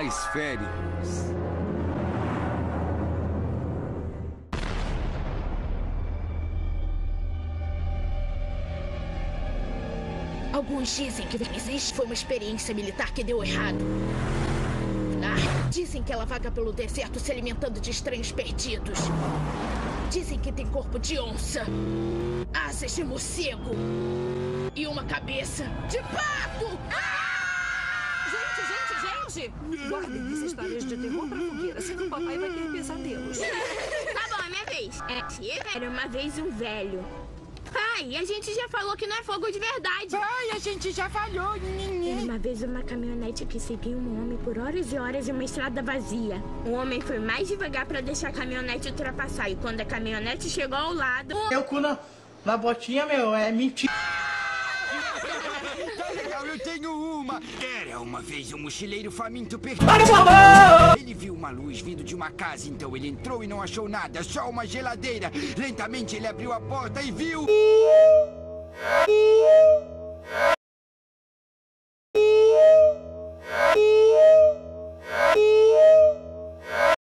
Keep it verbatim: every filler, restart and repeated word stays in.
mais férias. Alguns dizem que existe foi uma experiência militar que deu errado. Ah, dizem que ela vaga pelo deserto se alimentando de estranhos perdidos. Dizem que tem corpo de onça, asas de morcego e uma cabeça de pato. Ah! Gente, gente, gente! Guardem essas histórias de terror pra fogueira, senão o papai vai ter pesadelos. Tá bom, é minha vez. É, era uma vez um velho. Pai, a gente já falou que não é fogo de verdade. Pai, a gente já falou. Era uma vez uma caminhonete que seguia um homem por horas e horas em uma estrada vazia. O homem foi mais devagar pra deixar a caminhonete ultrapassar. E quando a caminhonete chegou ao lado... Meu cu na, na botinha, meu, é mentira. Tá legal, eu tenho uma. Era uma vez um mochileiro faminto perdido. Ele viu uma luz vindo de uma casa, então ele entrou e não achou nada, só uma geladeira. Lentamente ele abriu a porta e viu...